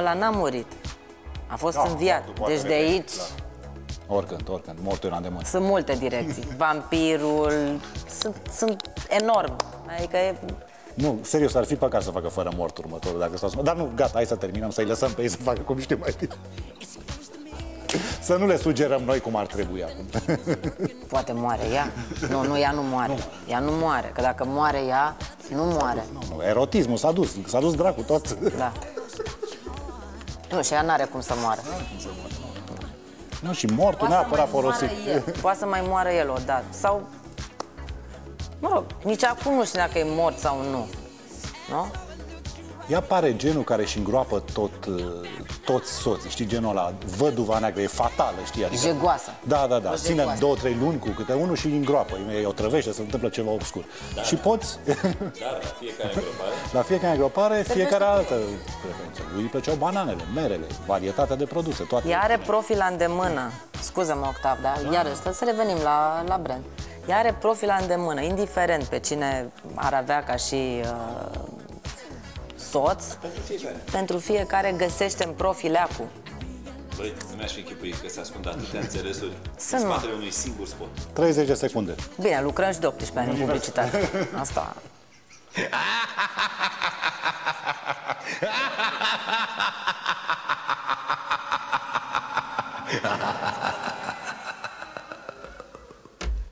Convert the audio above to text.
ăla n-a murit. A fost înviat. Deci de aici... Oricând, mortul e la îndemână. Sunt multe direcții. Vampirul... Sunt enorm. Adică e... Nu, serios, ar fi păcat să facă fără mort următorul, dacă stau. Dar nu, gata, hai să terminăm, să-i lăsăm pe ei să facă cum știu mai bine. Să nu le sugerăm noi cum ar trebui acum. Poate moare ea. Nu, ea nu moare. Ea nu moare, că dacă moare ea, nu moare. Nu, erotismul s-a dus dracu tot. Da. Nu, și ea n-are cum să moară. Nu, și mortul neapărat folosit. Poate să mai moară el odată. Sau, mă rog, nici acum nu știu dacă e mort sau nu. Nu? Ea pare genul care își îngroapă toți soții, știi, genul ăla, văduva neagră, e fatală, știi? Adică, jegoasă. Da. Ține 2-3 luni cu câte unul și îi îngroapă, îi otrăvește, se întâmplă ceva obscur. Da, și poți... Da, la fiecare îngropare. La fiecare îngropare, fiecare altă preferință. Lui îi plăceau bananele, merele, varietatea de produse, toate. Ea are profil la îndemână. Scuză-mă, Octav, da? Iarăși, să revenim la brand. Ea are profil la îndemână, indiferent pe cine ar avea ca și... soț, pentru fiecare găsește în profil leacul. Băi, nu mi-aș fi închipuit că se ascund atâtea înțelesuri Sunt, în spatele unui singur spot. 30 de secunde. Bine, lucrăm și de 18 ani în publicitate. Asta...